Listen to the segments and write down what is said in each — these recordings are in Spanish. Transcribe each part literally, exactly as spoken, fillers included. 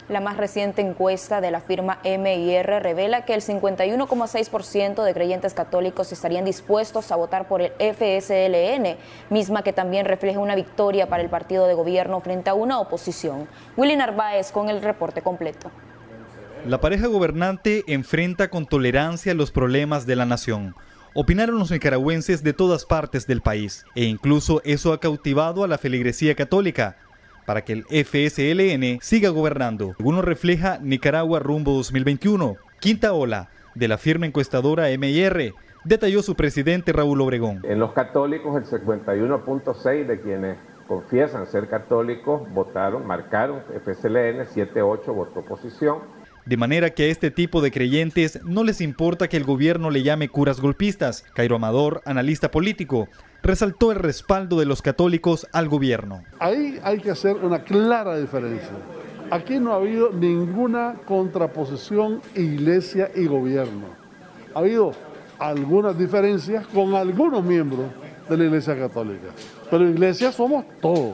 La más reciente encuesta de la firma M I R revela que el cincuenta y uno coma seis por ciento de creyentes católicos estarían dispuestos a votar por el F S L N, misma que también refleja una victoria para el partido de gobierno frente a una oposición. Willy Narváez con el reporte completo. La pareja gobernante enfrenta con tolerancia los problemas de la nación. Opinaron los nicaragüenses de todas partes del país, e incluso eso ha cautivado a la feligresía católica para que el F S L N siga gobernando, según lo refleja Nicaragua Rumbo dos mil veintiuno. Quinta ola de la firma encuestadora M I R, detalló su presidente Raúl Obregón. En los católicos, el cincuenta y uno punto seis de quienes confiesan ser católicos votaron, marcaron F S L N, siete ocho votó oposición. De manera que a este tipo de creyentes no les importa que el gobierno le llame curas golpistas. Cairo Amador, analista político, resaltó el respaldo de los católicos al gobierno. Ahí hay que hacer una clara diferencia. Aquí no ha habido ninguna contraposición iglesia y gobierno. Ha habido algunas diferencias con algunos miembros de la iglesia católica. Pero iglesia somos todos,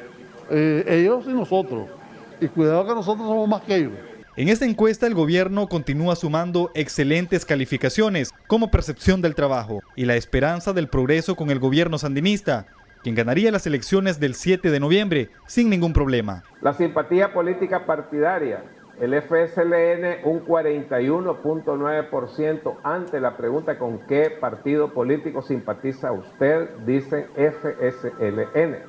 eh, ellos y nosotros. Y cuidado que nosotros somos más que ellos. En esta encuesta el gobierno continúa sumando excelentes calificaciones como percepción del trabajo y la esperanza del progreso con el gobierno sandinista, quien ganaría las elecciones del siete de noviembre sin ningún problema. La simpatía política partidaria, el F S L N un cuarenta y uno punto nueve por ciento ante la pregunta ¿con qué partido político simpatiza usted? Dicen F S L N.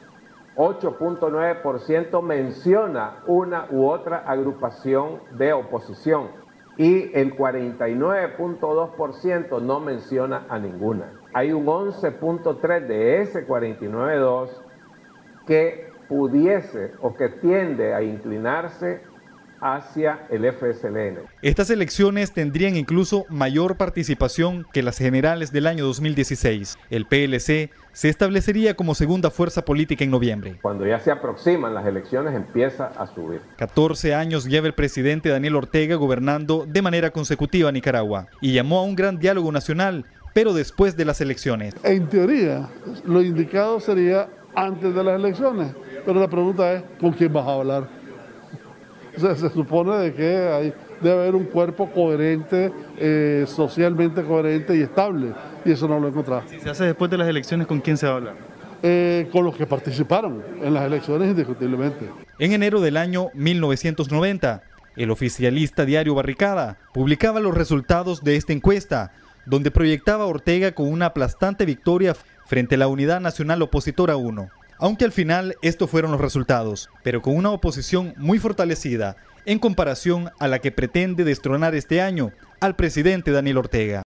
ocho punto nueve por ciento menciona una u otra agrupación de oposición y el cuarenta y nueve punto dos por ciento no menciona a ninguna. Hay un once punto tres por ciento de ese cuarenta y nueve punto dos por ciento que pudiese o que tiende a inclinarse hacia el F S L N. Estas elecciones tendrían incluso mayor participación que las generales del año dos mil dieciséis. El P L C se establecería como segunda fuerza política en noviembre. Cuando ya se aproximan las elecciones empieza a subir. catorce años lleva el presidente Daniel Ortega gobernando de manera consecutiva a Nicaragua y llamó a un gran diálogo nacional, pero después de las elecciones. En teoría, lo indicado sería antes de las elecciones, pero la pregunta es, ¿con quién vas a hablar? O sea, se supone de que hay, debe haber un cuerpo coherente, eh, socialmente coherente y estable, y eso no lo encontramos. Si se hace después de las elecciones, ¿con quién se va a hablar? Eh, con los que participaron en las elecciones, indiscutiblemente. En enero del año mil novecientos noventa, el oficialista diario Barricada publicaba los resultados de esta encuesta, donde proyectaba a Ortega con una aplastante victoria frente a la Unidad Nacional Opositora uno. Aunque al final estos fueron los resultados, pero con una oposición muy fortalecida en comparación a la que pretende destronar este año al presidente Daniel Ortega.